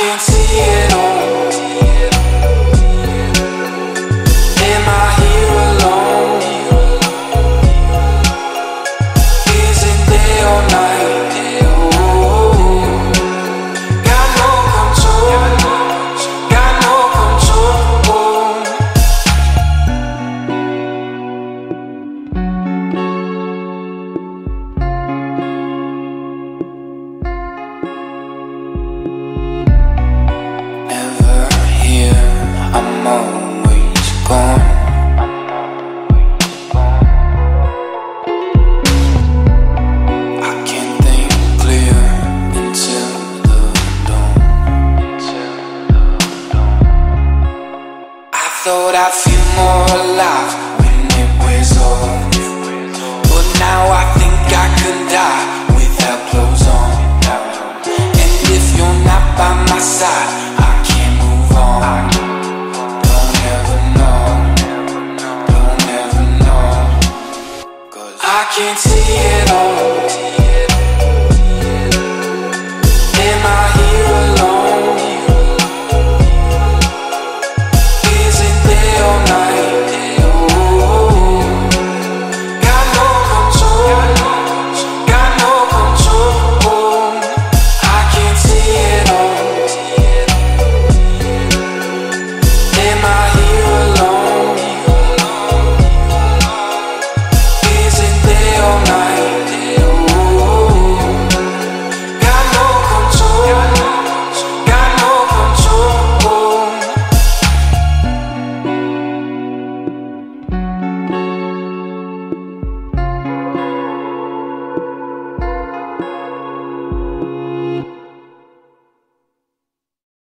can't see it all. Am I here alone? Is it day or night? Oh, got no control, got no control. Never here, I'm always gone. I can't think clear until the dawn. I thought I'd feel more alive